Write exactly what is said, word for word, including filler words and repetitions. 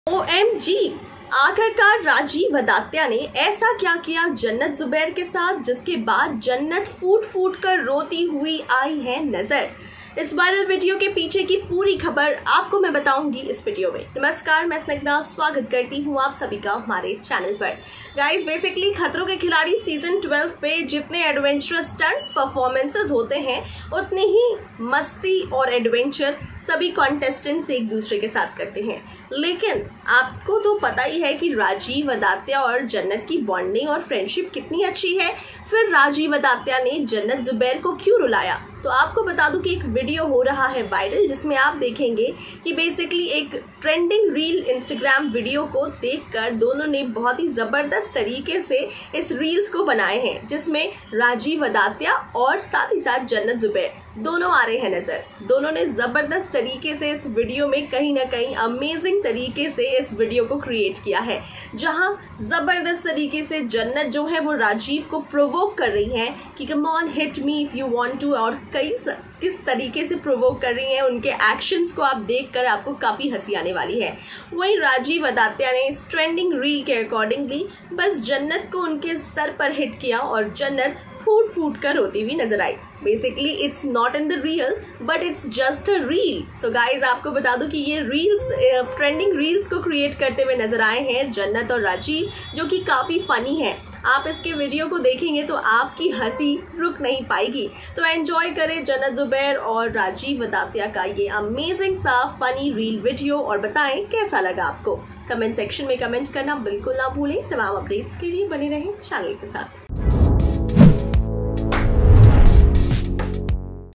O M G, आखिरकार राजीव वदात्या ने ऐसा क्या किया जन्नत जुबैर के साथ जिसके बाद जन्नत फूट फूट कर रोती हुई आई है नजर। इस वायरल वीडियो के पीछे की पूरी खबर आपको मैं बताऊंगी इस वीडियो में। नमस्कार, मैं स्निग्धा स्वागत करती हूँ आप सभी का हमारे चैनल पर। गाइस, बेसिकली खतरों के खिलाड़ी सीजन ट्वेल्व पे जितने एडवेंचरस स्टंट्स परफॉर्मेंसेस होते हैं उतनी ही मस्ती और एडवेंचर सभी कॉन्टेस्टेंट्स एक दूसरे के साथ करते हैं। लेकिन आपको तो पता ही है कि राजीव वदात्या और जन्नत की बॉन्डिंग और फ्रेंडशिप कितनी अच्छी है। फिर राजीव वदात्या ने जन्नत जुबैर को क्यों रुलाया? तो आपको बता दूं कि एक वीडियो हो रहा है वायरल जिसमें आप देखेंगे कि बेसिकली एक ट्रेंडिंग रील इंस्टाग्राम वीडियो को देखकर दोनों ने बहुत ही ज़बरदस्त तरीके से इस रील्स को बनाए हैं, जिसमें राजीव वदात्या और साथ ही साथ जन्नत जुबैर दोनों आ रहे हैं नजर। दोनों ने ज़बरदस्त तरीके से इस वीडियो में कहीं ना कहीं अमेजिंग तरीके से इस वीडियो को क्रिएट किया है, जहां ज़बरदस्त तरीके से जन्नत जो है वो राजीव को प्रोवोक कर रही हैं कि come on hit me if you want to, और कई स... किस तरीके से प्रोवोक कर रही हैं। उनके एक्शंस को आप देखकर आपको काफ़ी हंसी आने वाली है। वहीं राजीव वदात्या ने इस ट्रेंडिंग रील के अकॉर्डिंगली बस जन्नत को उनके सर पर हिट किया और जन्नत फूट फूट कर रोती हुई नजर आई। Basically it's not in the real but it's just a reel. So guys, आपको बता दूं कि ये रील्स ट्रेंडिंग रील्स को क्रिएट करते हुए नजर आए हैं जन्नत और राजीव, जो कि काफ़ी फनी है। आप इसके वीडियो को देखेंगे तो आपकी हंसी रुक नहीं पाएगी। तो एंजॉय करें जन्नत जुबैर और राजीव वदात्या का ये अमेजिंग सा फनी रील वीडियो और बताएं कैसा लगा आपको। कमेंट सेक्शन में कमेंट करना बिल्कुल ना भूलें। तमाम अपडेट्स के लिए बने रहें चैनल के साथ।